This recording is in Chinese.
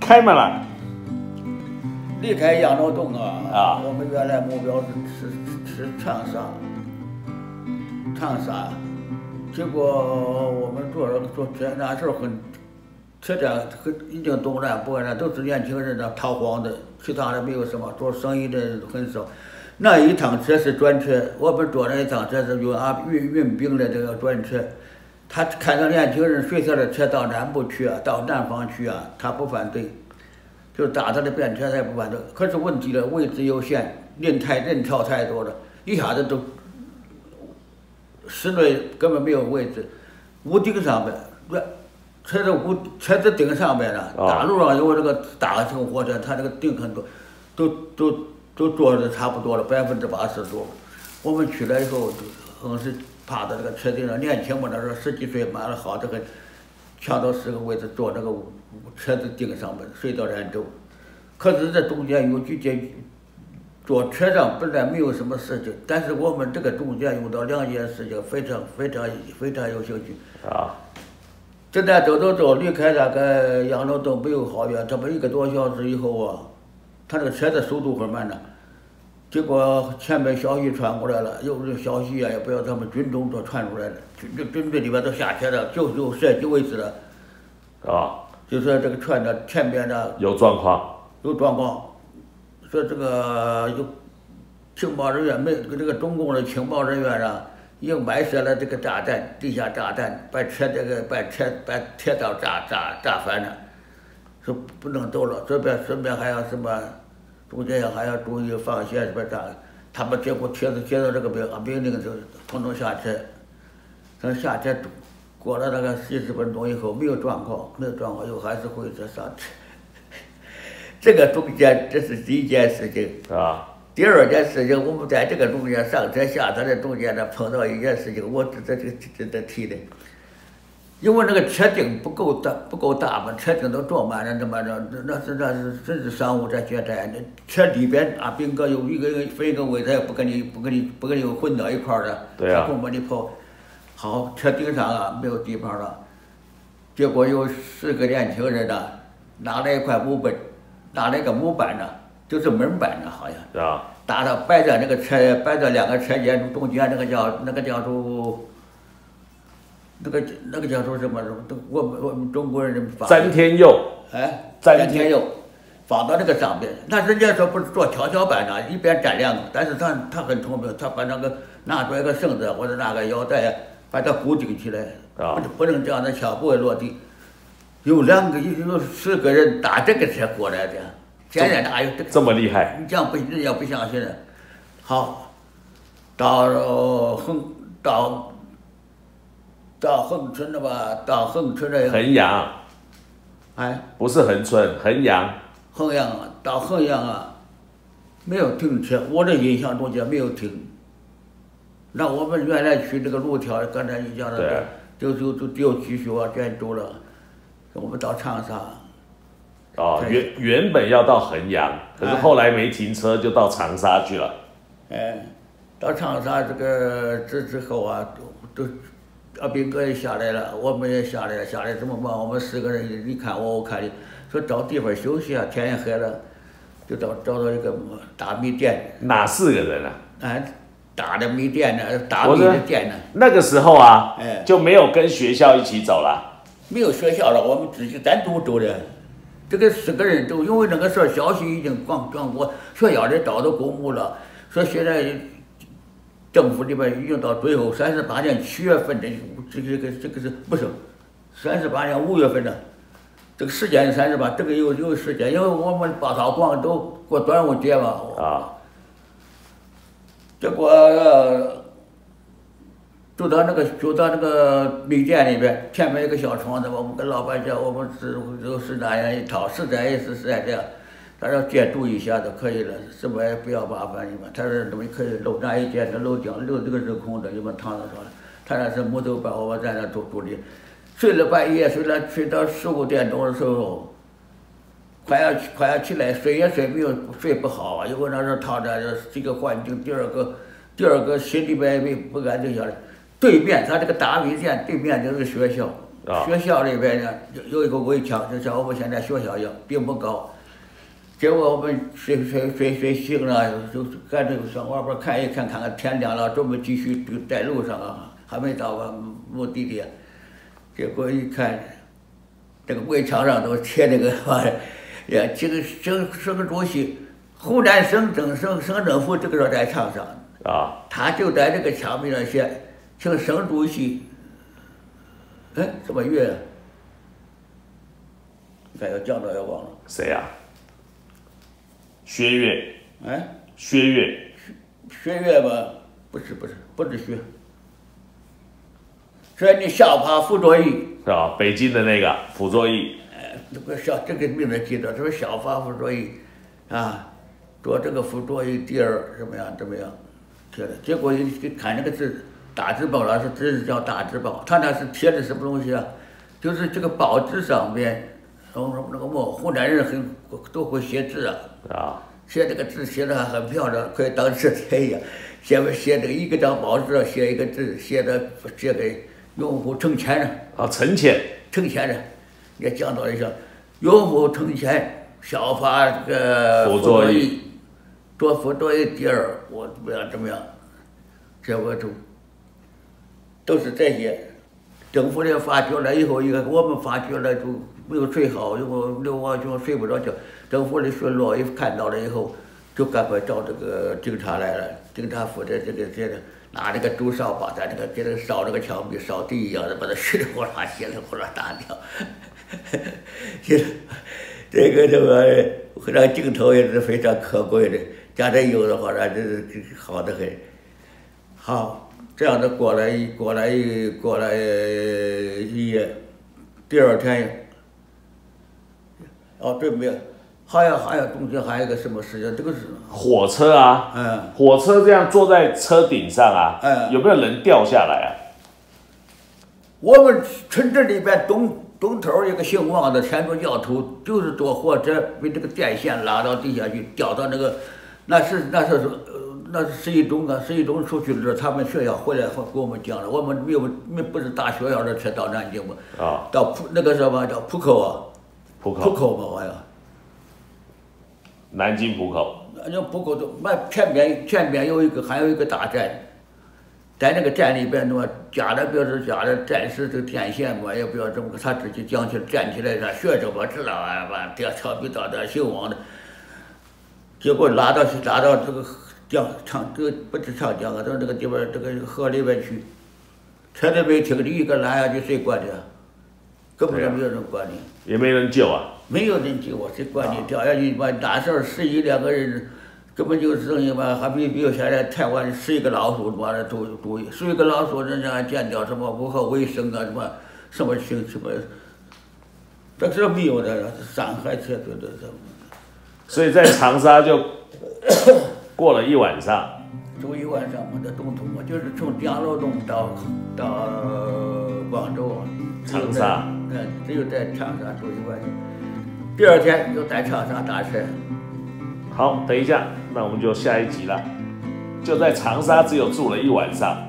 开门了。 离开杨楼洞啊，我们原来目标是吃长沙，结果我们做那时候车站已经东南不南都是年轻人的逃荒的，其他的没有什么，做生意的很少。那一趟车是专车，我们坐那一趟车是运兵的这个专车。他看到年轻人学校的车到南部去啊，到南方去啊，他不反对，就打他的便车他也不反对。可是问题了，位置有限，人潮太多了，一下子都室内根本没有位置，屋顶上面，车子顶上面呢，大路上有这个大型货车，它这个顶很多，都坐的差不多了，80%多。我们去了以后，硬是趴在这个车顶上，年轻嘛，那时候10几岁，买了好这个，抢到10个位置坐那个车子顶上面，睡到兰州。可是这中间有几件，坐车上本来没有什么事情，但是我们这个中间用到2件事情，非常有兴趣啊。正在走，离开那个杨楼洞没有好远，这么1个多小时以后啊，他这个车的速度很慢的。结果前面消息传过来了，有消息啊，也不要他们军中都传出来了，军队里边都下车了，就射击位置了，就说这个船的前边的有状况， 说这个有情报人员这个中共的情报人员啊，已经埋设了这个炸弹，地下炸弹，把铁道炸翻了，说不能走了，顺便还要什么。中间还要注意放线什么的，他们结果接到这个命令就统统下车。等下车过了大概40分钟以后，没有状况，又还是回车上车。这个中间这是第一件事情啊。第二件事情，我们在这个中间上车下车的中间呢，碰到一件事情，我值得提的。因为那个车顶不够大嘛，车顶都坐满了，那是真是商务在接待。那车里边啊，宾客有分一个位，他也不跟你混到一块儿的， 对啊， 他不把你跑。好，车顶上啊没有地方了，结果有10个年轻人呢，拿了一块木板，拿了一个木板呢，就是门板呢，好像啊，搭到摆在2个车间中间，那个叫做。那个叫做什么？我们中国人詹天佑， 詹天佑，放到那个上边。那人家说不是做跷跷板呢，一边站2个，但是他很聪明，他把那个拿出来个绳子或者拿个腰带，把它固定起来，不能这样的敲，不会落地。有10个人打这个车过来的，现在哪有这么厉害？ 你这样人家不相信的。好，到横村了吧？到横村了。 衡阳。不是横村，衡阳。 衡阳啊，到衡阳啊，没有停车，我的印象中间没有停。那我们原来去这个路条，刚才你讲的，就继续往前走了。我们到长沙。 原本要到衡阳，可是后来没停车，就到长沙去了。 到长沙之后啊，都。兵哥也下来了，我们也下来了，下来怎么办？我们10个人，你看我看你，说找地方休息啊，天也黑了，就找到一个大米店。 哪4个人啊？ 大的米店呢，大米的店呢。 那个时候啊，就没有跟学校一起走了。 没有学校了，我们自己单独走的。这个10个人走，因为那个时候消息已经广播，学校里找到公墓了，说现在。政府里边已经到最后38年7月份的，这个是不是38年5月份的？这个时间是38，这个有时间，因为我们八套光都过端午节嘛。结果就到那个米店里边，前面有个小窗子，我们跟老板讲，我们是那样一套，实在这样。他说借住一下就可以了，什么也不要麻烦你们。他说你们可以楼那一间的楼顶这个是空的，你们躺着说了。他那是木头板，我们在那住的。睡了半夜，睡到15点钟的时候，快要起来，睡也睡不好啊，因为那时候躺着这个环境。第二个心里边不安定下来。对面他这个大米店对面就是学校， 学校里边呢有一个围墙，就像我们现在学校一样，并不高。结果我们睡醒了，就干脆上外边看一看，看看天亮了，准备继续在路上啊，还没到目的地。结果一看，这个围墙上都贴那个玩意儿，呀，这个省主席湖南省政府这个时候在场上啊， 他就在这个墙壁上写，请省主席，什么月？你看要讲到要忘了。 谁呀？薛岳。薛岳吧？不是薛。说你小怕傅作义是吧？北京的那个傅作义。 这个名字记得，这个小法傅作义啊，做这个傅作义第二怎么样？贴的，结果一看那个字，大字报了，是字叫大字报，他那是贴的什么东西啊？就是这个报纸上面。那个湖南人都会写字啊，写这个字写的还很漂亮，可以当纸贴一样。写这个一个张报纸上写一个字，写给用户成千的。 成千的，也讲到一下，用户成千，效法这个傅作义，做傅作义第二，我怎么样，结果都是这些。政府的发觉了以后，我们发觉了就没有睡好，因为刘王兄睡不着觉。政府的巡逻一看到了以后，就赶快找这个警察来了。警察负责这个拿这个竹扫把在给这个烧这个墙壁烧地一样的，把它稀里哗啦打掉。这个镜头也是非常可贵的，加点油的话，那这好得很。好。这样的过来一夜，第二天，对没有？还有中间还有一个什么事情？这个是火车啊，火车这样坐在车顶上啊，有没有人掉下来啊？ 我们村子里边东头一个姓王的天主教徒，就是坐火车被这个电线拉到地下去，掉到那是十一中出去的时候，他们学校回来跟我们讲了，我们不是大学校的车到南京嘛，到那个什么叫浦口啊，浦口嘛好像。 南京浦口。 那浦口前边还有一个大站，在那个站里边加了暂时这个电线嘛，也不要这么他自己站起来让学生们知道啊，掉墙壁到这姓王的，结果拉到这个。这个不是长江啊，到这个地方这个河里边去，车都没停，你一个拉下去谁管你啊？根本就没有人管你， 也没人救啊。 没有人救我，谁管你？掉下去把大事11-2个人，根本就是等于嘛，还比现在台湾11个老鼠嘛的都11个老鼠，人家还见掉什么不合卫生啊，什么，这是没有的，伤害车对。 所以在长沙就。过了一晚上， 住一晚上，我在东土嘛，就是从江罗洞到广州， 长沙， 只有在长沙住一晚上，第二天又在长沙打车。 好，等一下，那我们就下一集了，就在长沙只有住了一晚上。